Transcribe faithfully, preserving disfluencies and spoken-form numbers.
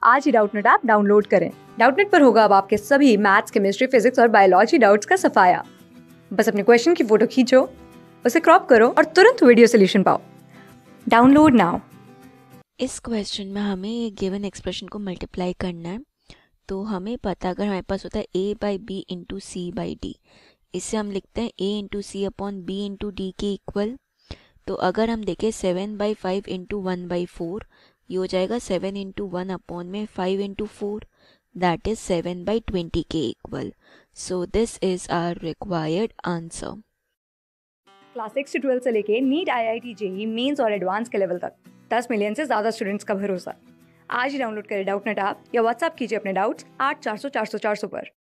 आज ही Doubtnut app download करें। डाउटनेट पर होगा अब आपके सभी मैथ्स, केमिस्ट्री, फिजिक्स और बायोलॉजी डाउट्स का सफाया। बस अपने क्वेश्चन की फोटो खींचो, उसे क्रॉप करो और तुरंत वीडियो सोल्यूशन पाओ। Download now. इस क्वेश्चन में हमें ये गिवन एक्सप्रेशन को मल्टीप्लाई करना है। तो हमें पता, अगर हमारे पास होता है A by B into C by D, इससे हम लिखते हैं A into C upon B into D के इक्वल। तो अगर हम देखें seven by five into one by four, ये हो जाएगा सेवन इंटू वन अपॉन में five into four, that is seven by twenty के equal. So this is our required answer. Class six से ट्वेल्थ से लेके NEET, I I T, JEE mains और advance के लेवल तक दस मिलियन से ज्यादा स्टूडेंट्स का भरोसा। आज ही डाउनलोड करें डाउटनेट ऐप या व्हाट्सएप कीजिए अपने डाउट्स आठ चार सौ चार सौ चार सौ पर।